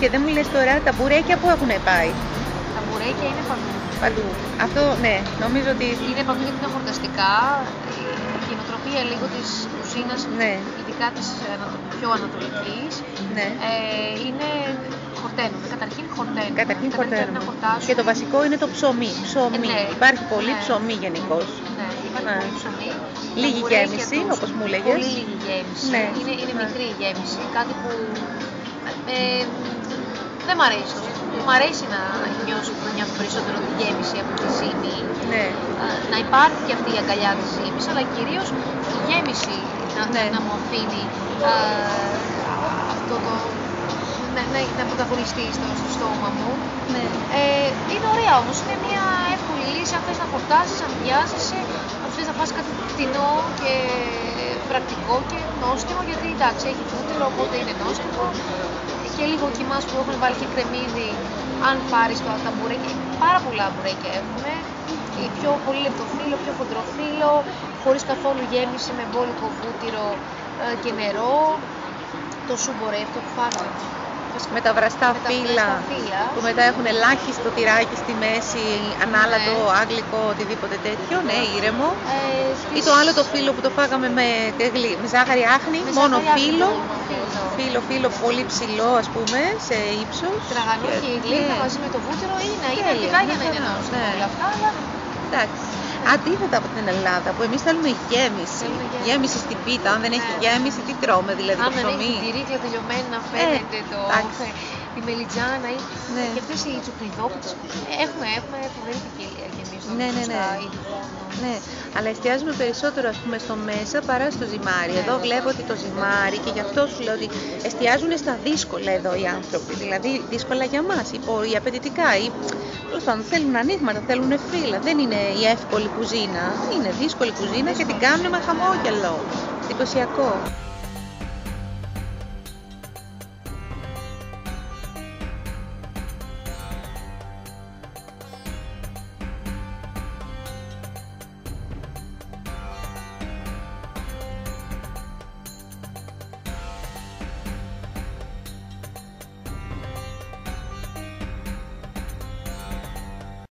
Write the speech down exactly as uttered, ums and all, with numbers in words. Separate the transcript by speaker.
Speaker 1: και δεν μου λες τώρα τα μπουρέκια που έχουν πάει.
Speaker 2: Τα μπουρέκια είναι παντού.
Speaker 1: Παντού. Αυτό, ναι, νομίζω ότι...
Speaker 2: Είναι παντού γιατί είναι χορταστικά. Η νοοτροπία λίγο της κουζίνας,
Speaker 1: ναι.
Speaker 2: ειδικά της πιο ανατολικής,
Speaker 1: ναι.
Speaker 2: ε, είναι χορταίνουμε. Καταρχήν χορταίνουμε.
Speaker 1: Καταρχήν χορταίνουμε. Και το βασικό είναι το ψωμί. ψωμί.
Speaker 2: Ε, ναι.
Speaker 1: Υπάρχει πολύ
Speaker 2: ναι.
Speaker 1: ψωμί γενικώς.
Speaker 2: Ναι, υπάρχει ναι. πολύ ψωμί.
Speaker 1: Λίγη γέμιση,
Speaker 2: τους...
Speaker 1: όπως μου λέγες.
Speaker 2: Πολύ λίγη γέμιση.
Speaker 1: Ναι.
Speaker 2: Είναι, είναι
Speaker 1: ναι.
Speaker 2: μικρή η γέμιση. Κάτι που ε, δεν μ' αρέσει. Μ' αρέσει να νιώσω, να νιώθω περισσότερο τη γέμιση από τη ζύμη.
Speaker 1: Ναι.
Speaker 2: Να υπάρχει και αυτή η αγκαλιά της ζύμης, αλλά κυρίως η γέμιση να,
Speaker 1: ναι.
Speaker 2: να μου αφήνει α, αυτό το... να, να, να πρωταγωνιστεί στο, στο στόμα μου.
Speaker 1: Ναι.
Speaker 2: Ε, είναι ωραία όμως, είναι μια εύκολη λύση αν θες να χορτάσεις, αν βιάζεσαι, αν θες να φας κάτι φτηνό και πρακτικό και νόστιμο, γιατί εντάξει έχει βούτυρο οπότε είναι νόστιμο και λίγο κοιμάς που έχουν βάλει και κρεμμύδι. Αν πάρεις το, τα μπουρέκια, πάρα πολλά μπουρέκια έχουμε, πιο πολύ λεπτοφύλλο, πιο χοντροφύλλο, χωρίς καθόλου γέμιση, με μπόλικο βούτυρο ε, και νερό. Το σούμπορε, αυτό που φάγαμε.
Speaker 1: Με τα βραστά
Speaker 2: με
Speaker 1: φύλλα,
Speaker 2: τα φύλλα,
Speaker 1: που μετά έχουν ελάχιστο τυράκι στη μέση, ανάλατο, ναι. άγγλικο, οτιδήποτε τέτοιο, ναι, ήρεμο.
Speaker 2: Ε, στις...
Speaker 1: Ή το άλλο το φύλλο που το φάγαμε με, με ζάχαρη άχνη,
Speaker 2: με
Speaker 1: μόνο
Speaker 2: ζάχαρη
Speaker 1: φύλλο.
Speaker 2: Φύλλο.
Speaker 1: Φύλλο, φύλλο πολύ ψηλό, ας πούμε, σε ύψος.
Speaker 2: Τραγανό και η γλύκα ναι. μαζί με το βούτυρο είναι, είναι αρκετά για να είναι νόστιμο
Speaker 1: ναι.
Speaker 2: όλα αυτά, αλλά...
Speaker 1: Εντάξει. Αντίθετα από την Ελλάδα, που εμείς θέλουμε γέμιση.
Speaker 2: Θέλουμε
Speaker 1: γέμιση στην πίτα. Αν δεν
Speaker 2: ναι.
Speaker 1: έχει γέμιση, τι τρώμε, δηλαδή
Speaker 2: αν
Speaker 1: το ψωμί.
Speaker 2: Αν δεν έχει την τυρίκλα τελειωμένη να φαίνεται, ε, το, τη μελιτζάνα ή
Speaker 1: ναι.
Speaker 2: και αυτές οι τσουκνιδόπιτες. Έχουμε, έχουμε φοβερή ποικιλία και εμείς
Speaker 1: ναι, ναι, ναι. ναι, αλλά εστιάζουμε περισσότερο ας πούμε στο μέσα παρά στο ζυμάρι. Ναι. Εδώ βλέπω ότι το ζυμάρι και γι' αυτό σου λέω ότι εστιάζουν στα δύσκολα εδώ οι άνθρωποι. Δηλαδή δύσκολα για μας, ή, ή απαιτητικά. Ή, τέλος πάντων, θέλουν ανοίγματα, θέλουν φύλλα. Δεν είναι η εύκολη κουζίνα. Είναι δύσκολη κουζίνα και την κάνουν με χαμόγελο. Εντυπωσιακό.